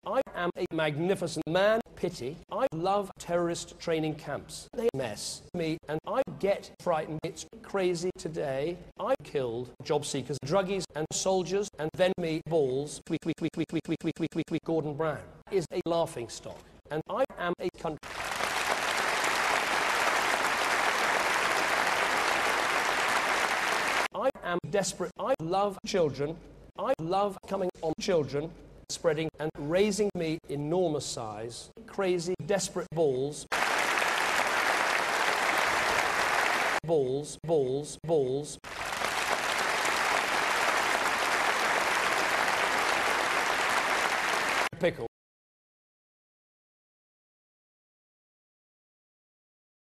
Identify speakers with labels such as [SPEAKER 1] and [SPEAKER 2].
[SPEAKER 1] I am a magnificent man. Pity. I love terrorist training camps. They mess me and I get frightened. It's crazy today. I killed job seekers, druggies and soldiers and then me balls. Gordon Brown is a laughing stock and I am a country. I am desperate. I love children. I love coming on children, spreading and raising me enormous size, crazy, desperate balls. Balls, balls, balls. Pickle.